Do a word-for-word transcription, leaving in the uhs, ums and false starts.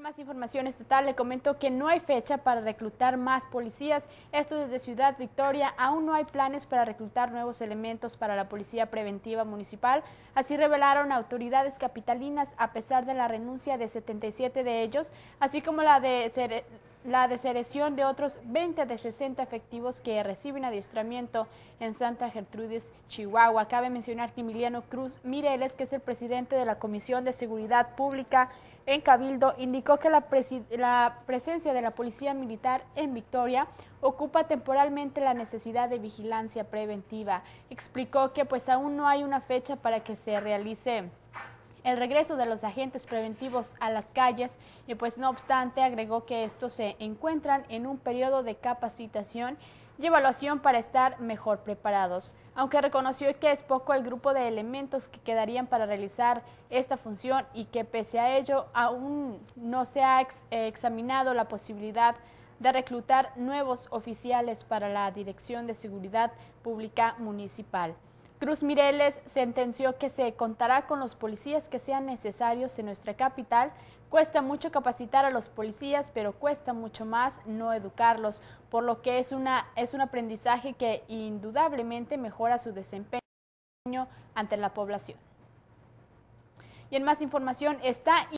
Más información estatal, le comento que no hay fecha para reclutar más policías. Esto desde Ciudad Victoria. Aún no hay planes para reclutar nuevos elementos para la Policía Preventiva Municipal. Así revelaron autoridades capitalinas, a pesar de la renuncia de setenta y siete de ellos, así como la de la deserción de otros veinte de sesenta efectivos que reciben adiestramiento en Santa Gertrudis, Chihuahua. Cabe mencionar que Emiliano Cruz Mireles, que es el presidente de la Comisión de Seguridad Pública en Cabildo, indicó que la, la presencia de la Policía Militar en Victoria ocupa temporalmente la necesidad de vigilancia preventiva. Explicó que pues aún no hay una fecha para que se realice el regreso de los agentes preventivos a las calles y pues no obstante agregó que estos se encuentran en un periodo de capacitación y evaluación para estar mejor preparados, aunque reconoció que es poco el grupo de elementos que quedarían para realizar esta función y que pese a ello aún no se ha ex examinado la posibilidad de reclutar nuevos oficiales para la Dirección de Seguridad Pública Municipal. Cruz Mireles sentenció que se contará con los policías que sean necesarios en nuestra capital. Cuesta mucho capacitar a los policías, pero cuesta mucho más no educarlos, por lo que es, una, es un aprendizaje que indudablemente mejora su desempeño ante la población. Y en más información está